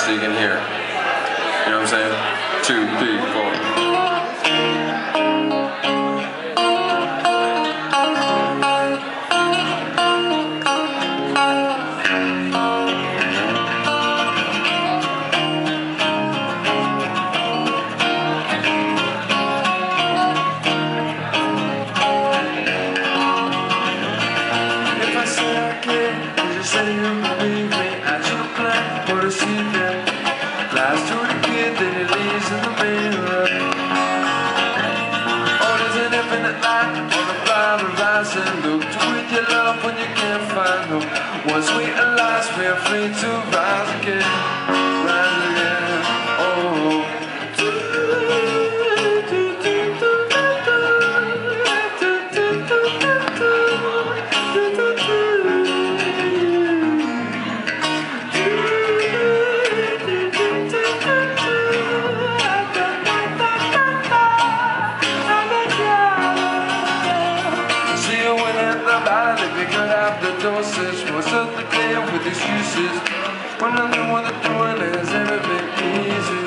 so you can hear. You know what I'm saying? 2, 3, 4. Say you believe me, I should plan for the secret. Lies to the kid that he leaves in the mirror. Oh, there's an infinite light on the cloud horizon. Look to with your love when you can't find hope. Once we align, we're free to rise again. Rise again, oh. The dosage most of the day with excuses when nothing what they're doing has ever been easy.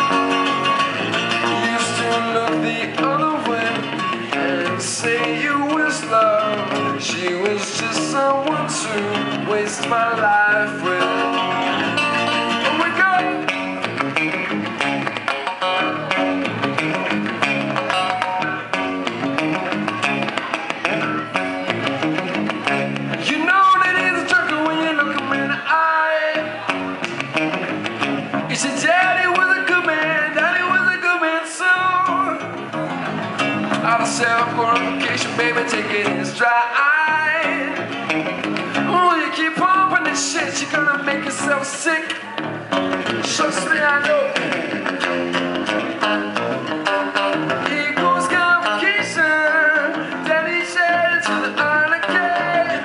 You still look the other way and say you was love. She was just someone to waste my life with. Oh my God. He said, Daddy was a good man, Daddy was a good man, so out of self-glorification, baby, take it in stride. Oh, you keep pumping this shit, you're gonna make yourself sick. Trust me, I know. Equals complication, Daddy said to the unacquainted.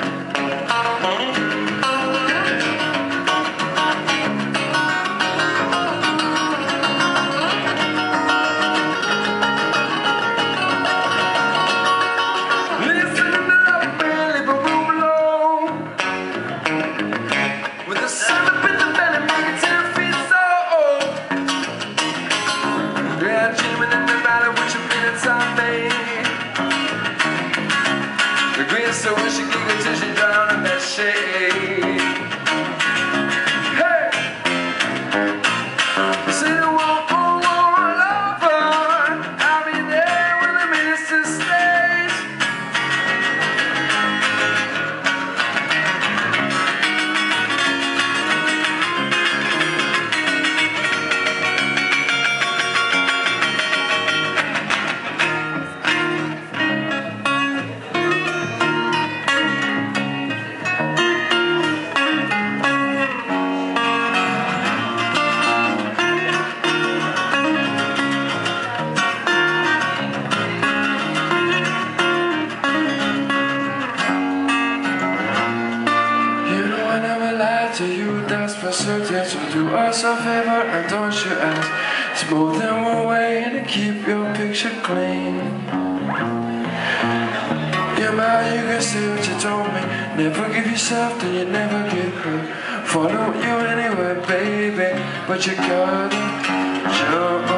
So we should giggle till she drown in that shade. Hey! Say the won't over. I'll be there when the minister stays. To you, that's for certain. So do us a favor and don't you ask. Smooth them away and keep your picture clean. Yeah, man, you can say what you told me. Never give yourself, then you never get hurt. Follow you anywhere, baby, but you gotta show